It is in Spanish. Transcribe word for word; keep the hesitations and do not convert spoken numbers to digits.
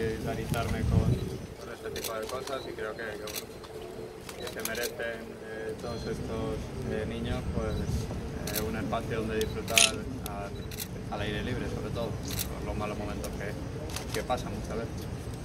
solidarizarme con, con este tipo de cosas y creo que, que, bueno, que se merecen eh, todos estos eh, niños pues eh, un espacio donde disfrutar al, al aire libre, sobre todo, por los malos momentos que, que pasan muchas veces.